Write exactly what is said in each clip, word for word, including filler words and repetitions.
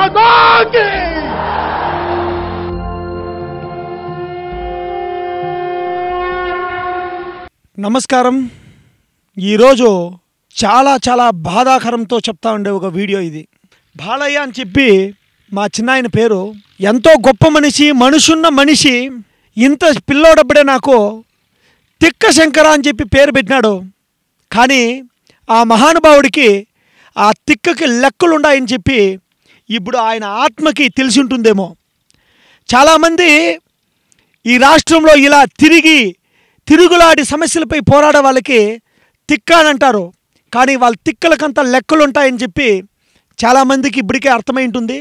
माता की। నమస్కారం. ఈరోజు చాలా చాలా బాధాకరంతో చెప్తా ఉండే ఒక వీడియో ఇది. బాలయ్య అని చెప్పి మా చిన్నాయన పేరు. ఎంతో గొప్ప మనిషి, మనుషున్న మనిషి. ఇంత పిల్లోడప్పుడే నాకు తిక్క శంకర అని చెప్పి పేరు పెట్టినాడు. కానీ ఆ మహానుభావుడికి ఆ తిక్కకి లెక్కలు ఉన్నాయని చెప్పి ఇప్పుడు ఆయన ఆత్మకి తెలిసి ఉంటుందేమో. చాలామంది ఈ రాష్ట్రంలో ఇలా తిరిగి తిరుగులాడి సమస్యలపై పోరాడే వాళ్ళకి తిక్క అని అంటారు. కానీ వాళ్ళ తిక్కలకంతా లెక్కలు ఉంటాయని చెప్పి చాలామందికి ఇప్పటికే అర్థమై ఉంటుంది.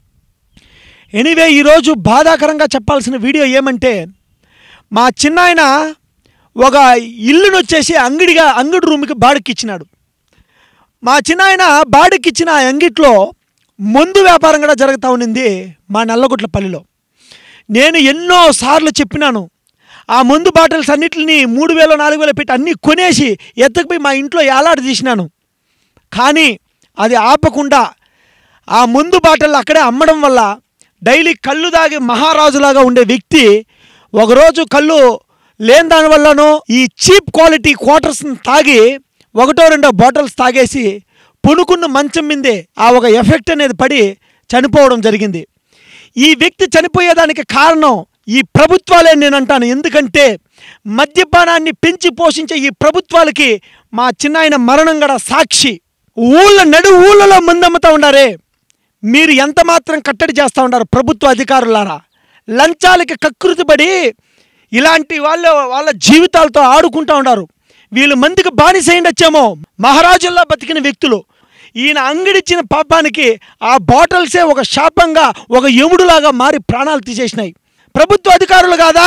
ఎనీవే, ఈరోజు బాధాకరంగా చెప్పాల్సిన వీడియో ఏమంటే, మా చిన్నాయన ఒక ఇల్లును వచ్చేసి అంగడిగా అంగడి రూమ్కి బాడికి ఇచ్చినాడు. మా చిన్నాయన బాడికి ఇచ్చిన అంగిట్లో మందు వ్యాపారం కూడా జరుగుతూ ఉన్నింది మా నల్లగుట్లపల్లిలో. నేను ఎన్నో సార్లు చెప్పినాను, ఆ మందు బాటిల్స్ అన్నిటిని మూడు వేలు నాలుగు వేలు పెట్టి అన్నీ కొనేసి ఎత్తకపోయి మా ఇంట్లో ఏలాడ తీసినాను. కానీ అది ఆపకుండా ఆ మందు బాటిల్ అక్కడే అమ్మడం వల్ల డైలీ కళ్ళు తాగి మహారాజులాగా ఉండే వ్యక్తి ఒకరోజు కళ్ళు లేని దానివల్లనో ఈ చీప్ క్వాలిటీ క్వార్టర్స్ని తాగి ఒకటో రెండో బాటిల్స్ తాగేసి పొనుకున్న మంచం మీదే ఆ ఒక ఎఫెక్ట్ అనేది పడి చనిపోవడం జరిగింది. ఈ వ్యక్తి చనిపోయేదానికి కారణం ఈ ప్రభుత్వాలే నేను అంటాను. ఎందుకంటే మద్యపానాన్ని పెంచి పోషించే ఈ ప్రభుత్వాలకి మా చిన్నాయన మరణం కూడా సాక్షి. ఊళ్ళ నడు ఊళ్ళలో మందమ్ముతూ ఉండారే, మీరు ఎంత మాత్రం కట్టడి చేస్తూ ఉండారు ప్రభుత్వ అధికారులారా. లంచాలకి కకృతిపడి ఇలాంటి వాళ్ళు వాళ్ళ జీవితాలతో ఆడుకుంటూ ఉన్నారు. వీళ్ళు మందికి బానిసైండొచ్చేమో, మహారాజుల్లా బతికిన వ్యక్తులు. ఈయన అంగడిచ్చిన పాపానికి ఆ బాటిల్సే ఒక శాపంగా, ఒక యముడులాగా మారి ప్రాణాలు తీసేసినాయి. ప్రభుత్వ అధికారులు కాదా?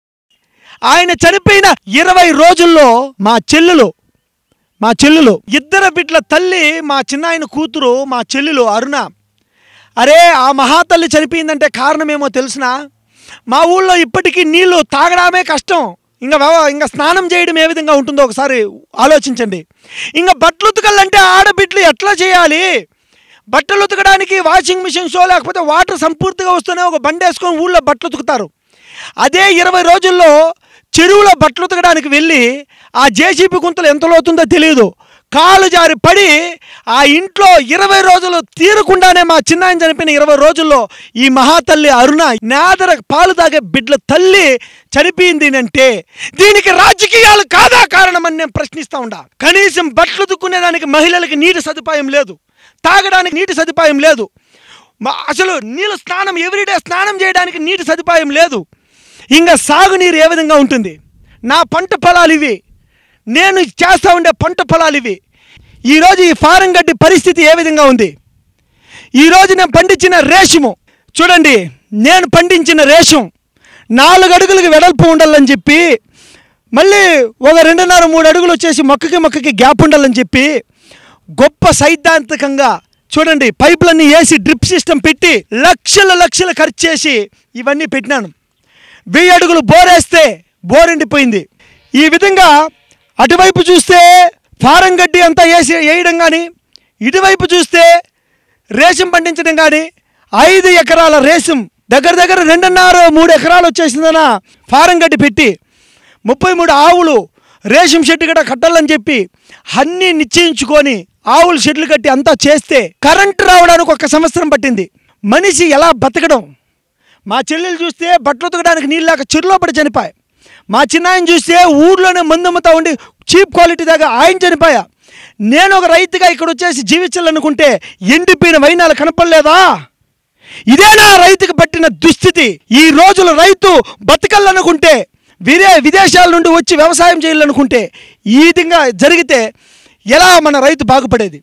ఆయన చనిపోయిన ఇరవై రోజుల్లో మా చెల్లెలు మా చెల్లెలు ఇద్దరు బిడ్డల తల్లి, మా చిన్నాయన కూతురు, మా చెల్లెలు అరుణ. అరే, ఆ మహాతల్లి చనిపోయిందంటే కారణమేమో తెలిసిన, మా ఊళ్ళో ఇప్పటికీ నీళ్లు తాగడమే కష్టం. ఇంకా ఇంకా స్నానం చేయడం ఏ విధంగా ఉంటుందో ఒకసారి ఆలోచించండి. ఇంకా బట్టలు ఉతకాలంటే ఆడబిడ్డలు ఎట్లా చేయాలి? బట్టలు ఉతకడానికి వాషింగ్ మిషన్సో లేకపోతే వాటర్ సంపూర్తిగా వస్తూనే ఒక బండి వేసుకొని ఊళ్ళో బట్టలు ఉతుకుతారు. అదే ఇరవై రోజుల్లో చెరువులో బట్టలు ఉతకడానికి వెళ్ళి ఆ జేసీబీ గుంతలు ఎంత లోతుందో తెలియదు, కాలు జారి పడి ఆ ఇంట్లో ఇరవై రోజులు తీరకుండానే మా చిన్నాయన చనిపోయిన ఇరవై రోజుల్లో ఈ మహాతల్లి అరుణ నేదర పాలు తాగే బిడ్డల తల్లి చనిపోయింది అంటే దీనికి రాజకీయాలు కాదా కారణమని నేను ప్రశ్నిస్తూ ఉండా. కనీసం బట్టలు ఉతుక్కునేదానికి మహిళలకి నీటి సదుపాయం లేదు, తాగడానికి నీటి సదుపాయం లేదు, అసలు నీళ్ళు స్నానం ఎవ్రీడే స్నానం చేయడానికి నీటి సదుపాయం లేదు. ఇంకా సాగునీరు ఏ విధంగా ఉంటుంది? నా పంట పొలాలు ఇవి, నేను చేస్తూ ఉండే పంట పొలాలు ఇవి. ఈరోజు ఈ ఫారం గడ్డి పరిస్థితి ఏ విధంగా ఉంది? ఈరోజు నేను పండించిన రేషము చూడండి. నేను పండించిన రేషం నాలుగు అడుగులకి వెడల్పు ఉండాలని చెప్పి, మళ్ళీ ఒక రెండున్నర మూడు అడుగులు వచ్చేసి మొక్కకి మొక్కకి గ్యాప్ ఉండాలని చెప్పి గొప్ప సైద్ధాంతికంగా చూడండి పైపులన్నీ వేసి డ్రిప్ సిస్టమ్ పెట్టి లక్షల లక్షలు ఖర్చు చేసి ఇవన్నీ పెట్టినాను. వెయ్యి అడుగులు బోరేస్తే బోర్ ఎండిపోయింది. ఈ విధంగా అటువైపు చూస్తే ఫారం గడ్డి అంతా వేసి వేయడం కానీ, ఇటువైపు చూస్తే రేషం పండించడం కానీ, ఐదు ఎకరాల రేషం దగ్గర దగ్గర రెండున్నర మూడు ఎకరాలు వచ్చేసిందన ఫారం గడ్డి పెట్టి ముప్పై మూడు ఆవులు రేషం షెడ్ కూడా కట్టాలని చెప్పి అన్నీ నిశ్చయించుకొని ఆవులు షెడ్లు కట్టి అంతా చేస్తే కరెంటు రావడానికి ఒక సంవత్సరం పట్టింది. మనిషి ఎలా బతకడం? మా చెల్లెలు చూస్తే బట్టలు ఉతకడానికి నీళ్ళు లేక చెరులో పడి చనిపోయా. మా చిన్నాయన చూస్తే ఊర్లోనే మందమ్మతా ఉండి చీప్ క్వాలిటీ దాకా ఆయన చనిపోయా. నేను ఒక రైతుగా ఇక్కడ వచ్చేసి జీవించాలనుకుంటే ఎండిపోయిన వైనాలు కనపడలేదా? ఇదేనా రైతుకు పట్టిన దుస్థితి? ఈ రోజులు రైతు బతకాలనుకుంటే, విదే విదేశాల నుండి వచ్చి వ్యవసాయం చేయాలనుకుంటే ఈ విధంగా జరిగితే ఎలా మన రైతు బాగుపడేది?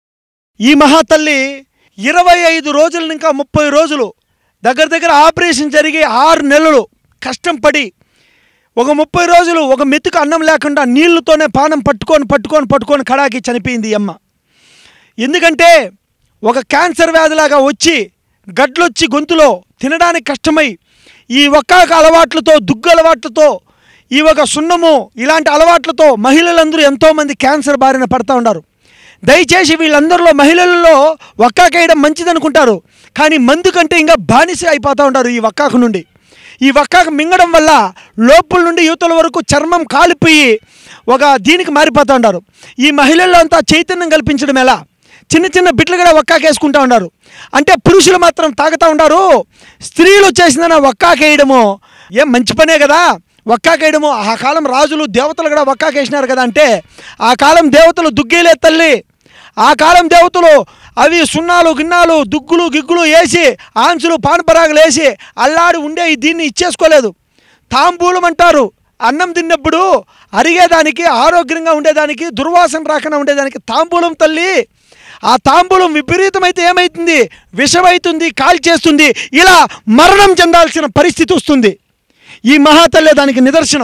ఈ మహాతల్లి ఇరవై ఐదు రోజులు ఇంకా ముప్పై రోజులు దగ్గర దగ్గర ఆపరేషన్ జరిగి ఆరు నెలలు కష్టం పడి ఒక ముప్పై రోజులు ఒక మెతుకు అన్నం లేకుండా నీళ్లతోనే పానం పట్టుకొని పట్టుకొని పట్టుకొని కడాకి చనిపోయింది ఈ అమ్మ. ఎందుకంటే ఒక క్యాన్సర్ వ్యాధిలాగా వచ్చి గడ్లొచ్చి గొంతులో తినడానికి కష్టమై ఈ ఒక్కాక అలవాట్లతో దుగ్గు అలవాట్లతో ఈ ఒక సున్నము ఇలాంటి అలవాట్లతో మహిళలందరూ ఎంతోమంది క్యాన్సర్ బారిన పడుతూ ఉన్నారు. దయచేసి వీళ్ళందరిలో మహిళల్లో వక్కాకేయడం మంచిదనుకుంటారు, కానీ మందు కంటే ఇంకా బానిస అయిపోతూ ఉంటారు ఈ వక్కాకు నుండి. ఈ వక్కాకు మింగడం వల్ల లోపల నుండి యువతల వరకు చర్మం కాలిపోయి ఒక దీనికి మారిపోతూ ఉంటారు. ఈ మహిళల్లో అంతా చైతన్యం కల్పించడం ఎలా? చిన్న చిన్న బిడ్డలు కూడా వక్కాకేసుకుంటూ ఉన్నారు. అంటే పురుషులు మాత్రం తాగుతూ ఉంటారు, స్త్రీలు చేసిన వక్కాకేయడము ఏం మంచి పనే కదా. వక్కాకేయడము ఆ కాలం రాజులు దేవతలు కూడా వక్కాకేసినారు కదా. అంటే ఆ కాలం దేవతలు దుగ్గేలే తల్లి, ఆ కాలం దేవతలు అవి సున్నాలు గిన్నాలు దుగ్గులు గిగ్గులు వేసి ఆంచులు పానపరాగులు వేసి అల్లాడి ఉండే దీన్ని ఇచ్చేసుకోలేదు. తాంబూలం అంటారు, అన్నం తిన్నప్పుడు అరిగేదానికి, ఆరోగ్యంగా ఉండేదానికి, దుర్వాసన రాకుండా ఉండేదానికి తాంబూలం తల్లి. ఆ తాంబూలం విపరీతమైతే ఏమవుతుంది? విషమవుతుంది, కాల్చేస్తుంది, ఇలా మరణం చెందాల్సిన పరిస్థితి వస్తుంది. ఈ మహాతల్లే దానికి నిదర్శనం.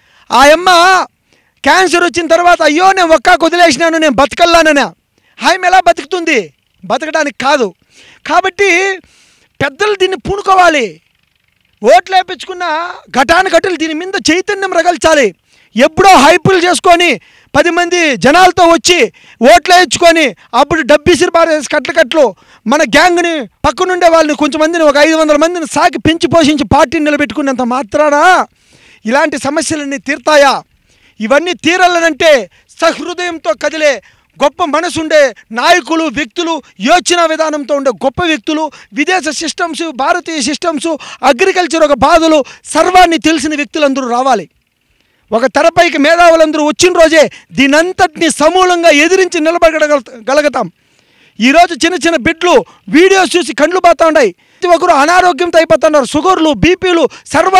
ఆ అమ్మ క్యాన్సర్ వచ్చిన తర్వాత అయ్యో నేను ఒక్కాకు వదిలేసినాను, నేను బతకల్లాననే. ఆమె ఎలా బతుకుతుంది? బతకడానికి కాదు. కాబట్టి పెద్దలు దీన్ని పూనుకోవాలి. ఓట్లు వేయించుకున్న ఘటాను ఘటులు దీని మీద చైతన్యం రగల్చాలి. ఎప్పుడో హైపులు చేసుకొని పది మంది జనాలతో వచ్చి ఓట్లు వేయించుకొని అప్పుడు డబ్బిసిరి బారేసి కట్ల కట్లు మన గ్యాంగ్ని పక్కనుండే వాళ్ళని కొంచెం మందిని ఒక ఐదు వందల మందిని సాకి పెంచి పోషించి పార్టీని నిలబెట్టుకున్నంత మాత్రాన ఇలాంటి సమస్యలన్నీ తీరుతాయా? ఇవన్నీ తీరాలనంటే సహృదయంతో కదిలే గొప్ప మనసుండే నాయకులు, వ్యక్తులు, యోచన విధానంతో ఉండే గొప్ప వ్యక్తులు, విదేశ సిస్టమ్స్, భారతీయ సిస్టమ్స్, అగ్రికల్చర్ ఒక బాధలు సర్వాన్ని తెలిసిన వ్యక్తులందరూ రావాలి. ఒక తెరపైకి మేధావులందరూ వచ్చిన రోజే దీనంతటిని సమూలంగా ఎదిరించి నిలబడగలుగుతాం. ఈరోజు చిన్న చిన్న బిడ్లు వీడియోస్ చూసి కండ్లు పోతూ ఉన్నాయి. ప్రతి ఒక్కరు అనారోగ్యంతో అయిపోతున్నారు. షుగర్లు, బీపీలు, సర్వ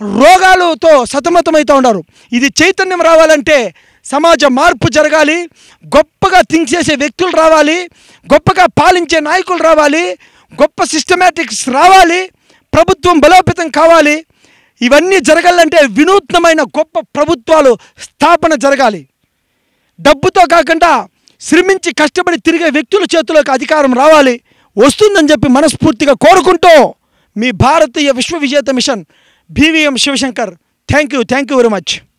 రోగాలతో సతమతమవుతూ ఉన్నారు. ఇది చైతన్యం రావాలంటే సమాజ మార్పు జరగాలి, గొప్పగా థింక్ చేసే వ్యక్తులు రావాలి, గొప్పగా పాలించే నాయకులు రావాలి, గొప్ప సిస్టమేటిక్స్ రావాలి, ప్రభుత్వం బలోపేతం కావాలి. ఇవన్నీ జరగాలంటే వినూత్నమైన గొప్ప ప్రభుత్వాలు స్థాపన జరగాలి. డబ్బుతో కాకుండా శ్రమించి కష్టపడి తిరిగే వ్యక్తుల చేతుల్లోకి అధికారం రావాలి. వస్తుందని చెప్పి మనస్ఫూర్తిగా కోరుకుంటూ మీ భారతీయ విశ్వవిజేత mission BVM Shivashankar. Thank you thank you very much.